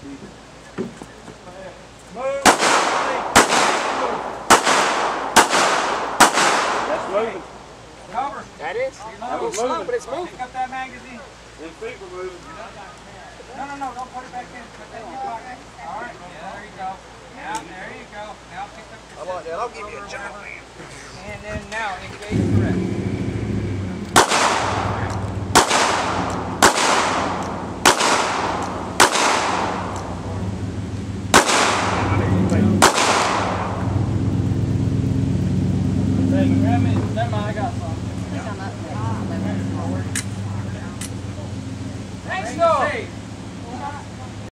Move. That's moving. Cover. That is? That was slow, moving. but it's moving. Pick up that magazine. Them feet were moving. No, don't put it back in. Put that in your pocket. All right, yeah, there you go. Now, there you go. Now pick up your I like that. I'll give you a jump. and then now engage correct. Grab me. Never mind, I got some.